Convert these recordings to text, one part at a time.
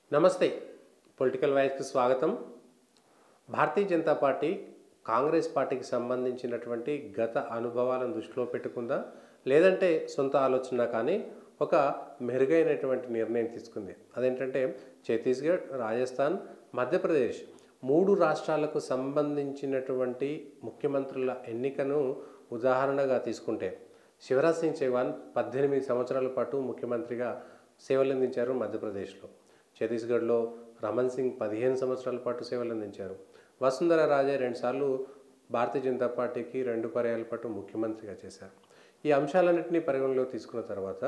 నమస్తే పొలిటికల్ వాయిస్కి స్వాగతం. భారతీయ జనతా పార్టీ కాంగ్రెస్ పార్టీకి సంబంధించినటువంటి గత అనుభవాలను దృష్టిలో పెట్టుకుందా, లేదంటే సొంత ఆలోచన కానీ ఒక మెరుగైనటువంటి నిర్ణయం తీసుకుంది. అదేంటంటే ఛత్తీస్గఢ్, రాజస్థాన్, మధ్యప్రదేశ్ 3 రాష్ట్రాలకు సంబంధించినటువంటి ముఖ్యమంత్రుల ఎన్నికను ఉదాహరణగా తీసుకుంటే శివరాజ్ సింగ్ చౌహాన్ 18 సంవత్సరాల పాటు ముఖ్యమంత్రిగా సేవలందించారు మధ్యప్రదేశ్లో. ఛత్తీస్గఢ్లో రమన్ సింగ్ 15 సంవత్సరాల పాటు సేవలందించారు. వసుంధర రాజే 2 సార్లు భారతీయ జనతా పార్టీకి 2 పర్యాయాల పాటు ముఖ్యమంత్రిగా చేశారు. ఈ అంశాలన్నింటినీ పరిగణలోకి తీసుకున్న తర్వాత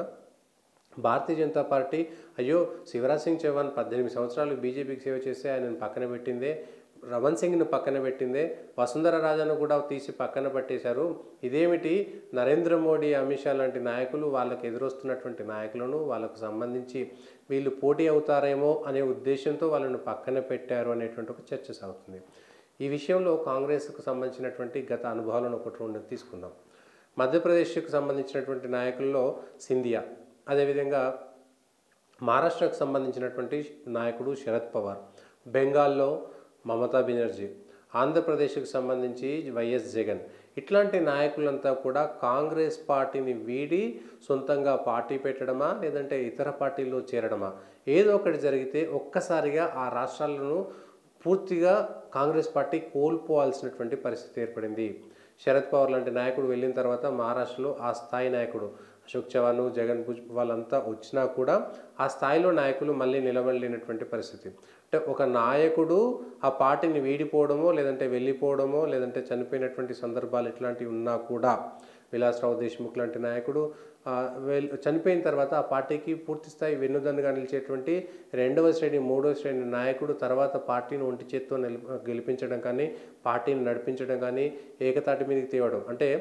భారతీయ జనతా పార్టీ అయ్యో శివరాజ్ సింగ్ చౌహాన్ 18 సంవత్సరాలు బీజేపీకి సేవ చేస్తే ఆయనను పక్కన పెట్టిందే, రమన్ సింగ్ను పక్కన పెట్టిందే, వసుంధర రాజాను కూడా తీసి పక్కన పట్టేశారు. ఇదేమిటి, నరేంద్ర మోడీ, అమిత్ షా లాంటి నాయకులు వాళ్ళకి ఎదురొస్తున్నటువంటి నాయకులను వాళ్ళకు సంబంధించి వీళ్ళు పోటీ అవుతారేమో అనే ఉద్దేశంతో వాళ్ళను పక్కన పెట్టారు అనేటువంటి ఒక చర్చ సాగుతుంది. ఈ విషయంలో కాంగ్రెస్కు సంబంధించినటువంటి గత అనుభవాలను ఒకటి రెండు తీసుకుందాం. మధ్యప్రదేశ్కు సంబంధించినటువంటి నాయకుల్లో సింధియా, అదేవిధంగా మహారాష్ట్రకు సంబంధించినటువంటి నాయకుడు శరద్ పవార్, బెంగాల్లో మమతా బెనర్జీ, ఆంధ్రప్రదేశ్కు సంబంధించి వైఎస్ జగన్, ఇట్లాంటి నాయకులంతా కూడా కాంగ్రెస్ పార్టీని వీడి సొంతంగా పార్టీ పెట్టడమా లేదంటే ఇతర పార్టీల్లో చేరడమా, ఏదో ఒకటి జరిగితే ఒక్కసారిగా ఆ రాష్ట్రాలను పూర్తిగా కాంగ్రెస్ పార్టీ కోల్పోవాల్సినటువంటి పరిస్థితి ఏర్పడింది. శరద్ పవార్ లాంటి నాయకుడు వెళ్ళిన తర్వాత మహారాష్ట్రలో ఆ స్థాయి నాయకుడు అశోక్ చవాన్, జగన్ భుజ్ వాళ్ళంతా వచ్చినా కూడా ఆ స్థాయిలో నాయకులు మళ్ళీ నిలబడలేనటువంటి పరిస్థితి. అంటే ఒక నాయకుడు ఆ పార్టీని వీడిపోవడమో లేదంటే వెళ్ళిపోవడమో లేదంటే చనిపోయినటువంటి సందర్భాలు ఇట్లాంటివి ఉన్నా కూడా విలాస్రావు దేశ్ముఖ్ లాంటి నాయకుడు చనిపోయిన తర్వాత ఆ పార్టీకి పూర్తి స్థాయి వెన్నుదన్నుగా నిలిచేటువంటి 2వ శ్రేణి 3వ శ్రేణి నాయకుడు తర్వాత పార్టీని ఒంటి చేత్తో గెలిపించడం కానీ పార్టీని నడిపించడం కానీ ఏకతాటి మీదకి తేవడం, అంటే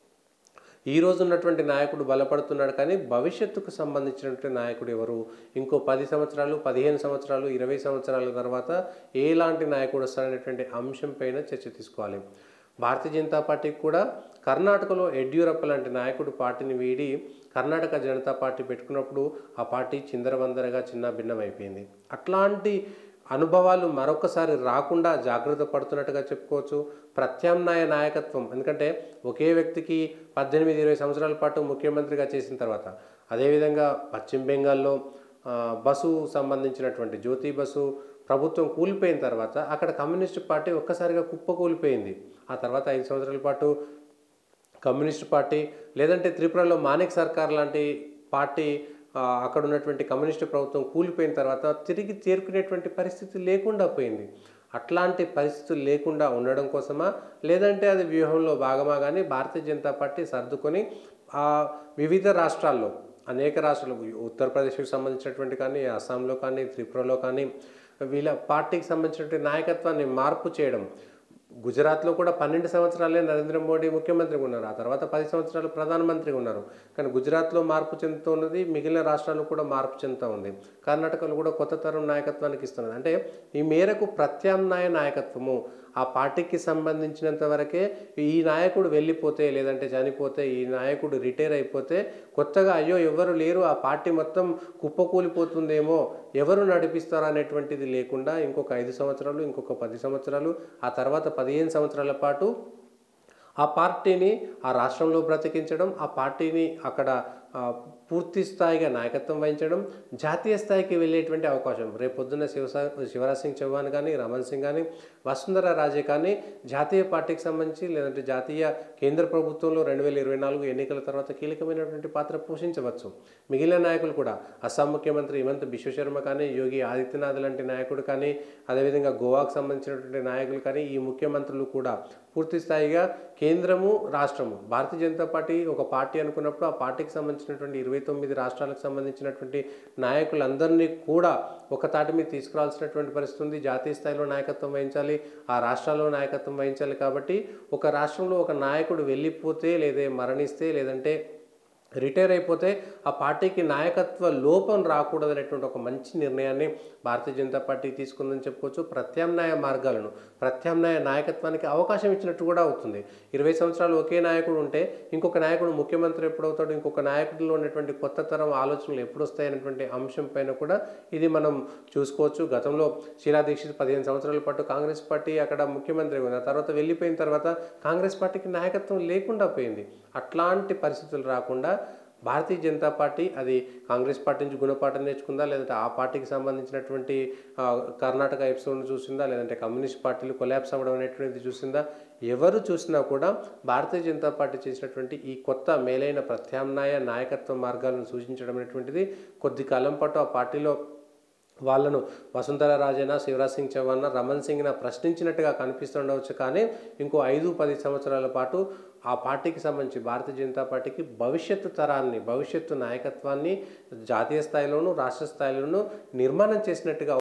ఈ రోజు ఉన్నటువంటి నాయకుడు బలపడుతున్నాడు కానీ భవిష్యత్తుకు సంబంధించినటువంటి నాయకుడు ఎవరు, ఇంకో 10 సంవత్సరాలు 15 సంవత్సరాలు 20 సంవత్సరాల తర్వాత ఎలాంటి నాయకుడు వస్తాడనేటువంటి అంశం పైన చర్చ తీసుకోవాలి. భారతీయ జనతా పార్టీకి కూడా కర్ణాటకలో యడ్యూరప్ప లాంటి నాయకుడు పార్టీని వీడి కర్ణాటక జనతా పార్టీ పెట్టుకున్నప్పుడు ఆ పార్టీ చిందరవందరగా చిన్న భిన్నమైపోయింది. అట్లాంటి అనుభవాలు మరొకసారి రాకుండా జాగ్రత్త పడుతున్నట్టుగా చెప్పుకోవచ్చు. ప్రత్యామ్నాయ నాయకత్వం, ఎందుకంటే ఒకే వ్యక్తికి 18-20 సంవత్సరాల పాటు ముఖ్యమంత్రిగా చేసిన తర్వాత, అదేవిధంగా పశ్చిమ బెంగాల్లో బసు సంబంధించినటువంటి జ్యోతి బసు ప్రభుత్వం కూలిపోయిన తర్వాత అక్కడ కమ్యూనిస్టు పార్టీ ఒక్కసారిగా కుప్పకూలిపోయింది. ఆ తర్వాత 5 సంవత్సరాల పాటు కమ్యూనిస్టు పార్టీ, లేదంటే త్రిపురలో మాణిక్ సర్కార్ లాంటి పార్టీ అక్కడ ఉన్నటువంటి కమ్యూనిస్టు ప్రభుత్వం కూలిపోయిన తర్వాత తిరిగి చేరుకునేటువంటి పరిస్థితి లేకుండా పోయింది. అట్లాంటి పరిస్థితులు లేకుండా ఉండడం కోసమా లేదంటే అది వ్యూహంలో భాగమా కానీ భారతీయ జనతా పార్టీ సర్దుకొని వివిధ రాష్ట్రాల్లో అనేక రాష్ట్రాలు, ఉత్తరప్రదేశ్కి సంబంధించినటువంటి కానీ, అస్సాంలో కానీ, త్రిపురలో కానీ వీళ్ళ పార్టీకి సంబంధించినటువంటి నాయకత్వాన్ని మార్పు చేయడం. గుజరాత్లో కూడా 12 సంవత్సరాలే నరేంద్ర మోడీ ముఖ్యమంత్రిగా ఉన్నారు, ఆ తర్వాత 10 సంవత్సరాలు ప్రధానమంత్రిగా ఉన్నారు. కానీ గుజరాత్లో మార్పు చెందుతూ ఉన్నది, మిగిలిన రాష్ట్రాల్లో కూడా మార్పు చెందుతూ ఉంది. కర్ణాటకలో కూడా కొత్త తరం నాయకత్వానికి ఇస్తున్నది. అంటే ఈ మేరకు ప్రత్యామ్నాయ నాయకత్వము ఆ పార్టీకి సంబంధించినంత వరకే ఈ నాయకుడు వెళ్ళిపోతే లేదంటే చనిపోతే, ఈ నాయకుడు రిటైర్ అయిపోతే కొత్తగా అయ్యో ఎవరు లేరు, ఆ పార్టీ మొత్తం కుప్పకూలిపోతుందేమో, ఎవరు నడిపిస్తారో అనేటువంటిది లేకుండా ఇంకొక 5 సంవత్సరాలు, ఇంకొక 10 సంవత్సరాలు, ఆ తర్వాత 15 సంవత్సరాల పాటు ఆ పార్టీని ఆ రాష్ట్రంలో బ్రతికించడం, ఆ పార్టీని అక్కడ పూర్తి స్థాయిగా నాయకత్వం వహించడం, జాతీయ స్థాయికి వెళ్ళేటువంటి అవకాశం. రేపొద్దున శివరాజ్ సింగ్ చౌహాన్ కానీ, రమన్ సింగ్ కానీ, వసుంధర రాజే కానీ జాతీయ పార్టీకి సంబంధించి లేదంటే జాతీయ కేంద్ర ప్రభుత్వంలో 2024 ఎన్నికల తర్వాత కీలకమైనటువంటి పాత్ర పోషించవచ్చు. మిగిలిన నాయకులు కూడా అస్సాం ముఖ్యమంత్రి హిమంత బిశ్వ శర్మ కానీ, యోగి ఆదిత్యనాథ్ లాంటి నాయకుడు కానీ, అదేవిధంగా గోవాకు సంబంధించినటువంటి నాయకులు కానీ, ఈ ముఖ్యమంత్రులు కూడా పూర్తి స్థాయిగా కేంద్రము రాష్ట్రము, భారతీయ జనతా పార్టీ ఒక పార్టీ అనుకున్నప్పుడు ఆ పార్టీకి సంబంధించినటువంటి 29 రాష్ట్రాలకు సంబంధించినటువంటి నాయకులందరినీ కూడా ఒక తాటి మీద తీసుకురావాల్సినటువంటి పరిస్థితి ఉంది. జాతీయ స్థాయిలో నాయకత్వం వహించాలి, ఆ రాష్ట్రాల్లో నాయకత్వం వహించాలి. కాబట్టి ఒక రాష్ట్రంలో ఒక నాయకుడు వెళ్ళిపోతే లేదా మరణిస్తే లేదంటే రిటైర్ అయిపోతే ఆ పార్టీకి నాయకత్వ లోపం రాకూడదనేటువంటి ఒక మంచి నిర్ణయాన్ని భారతీయ జనతా పార్టీ తీసుకుందని చెప్పుకోవచ్చు. ప్రత్యామ్నాయ మార్గాలను, ప్రత్యామ్నాయ నాయకత్వానికి అవకాశం ఇచ్చినట్టు కూడా అవుతుంది. 20 సంవత్సరాలు ఒకే నాయకుడు ఉంటే ఇంకొక నాయకుడు ముఖ్యమంత్రి ఎప్పుడవుతాడు, ఇంకొక నాయకుడిలో ఉన్నటువంటి కొత్త తరం ఆలోచనలు ఎప్పుడు వస్తాయనేటువంటి అంశం పైన కూడా ఇది మనం చూసుకోవచ్చు. గతంలో షీలా దీక్షిత్ 15 సంవత్సరాల పాటు కాంగ్రెస్ పార్టీ అక్కడ ముఖ్యమంత్రి ఉంది. ఆ తర్వాత వెళ్ళిపోయిన తర్వాత కాంగ్రెస్ పార్టీకి నాయకత్వం లేకుండా పోయింది. అట్లాంటి పరిస్థితులు రాకుండా భారతీయ జనతా పార్టీ అది కాంగ్రెస్ పార్టీ నుంచి గుణపాఠం నేర్చుకుందా, లేదంటే ఆ పార్టీకి సంబంధించినటువంటి కర్ణాటక ఎపిసోడ్ను చూసిందా, లేదంటే కమ్యూనిస్ట్ పార్టీలు కొలాప్స్ అవ్వడం అనేటువంటిది చూసిందా, ఎవరు చూసినా కూడా భారతీయ జనతా పార్టీ చేసినటువంటి ఈ కొత్త మేలైన ప్రత్యామ్నాయ నాయకత్వ మార్గాలను సూచించడం అనేటువంటిది కొద్ది కాలం పాటు ఆ పార్టీలో వాళ్ళను వసుంధర రాజేనా, శివరాజ్ సింగ్ చౌహాన్, రమణ్ సింగ్న ప్రశ్నించినట్టుగా కనిపిస్తుండవచ్చు. కానీ ఇంకో 5-10 సంవత్సరాల పాటు ఆ పార్టీకి సంబంధించి భారతీయ జనతా పార్టీకి భవిష్యత్తు తరాన్ని, భవిష్యత్తు నాయకత్వాన్ని జాతీయ స్థాయిలోనూ రాష్ట్ర స్థాయిలోనూ నిర్మాణం చేసినట్టుగా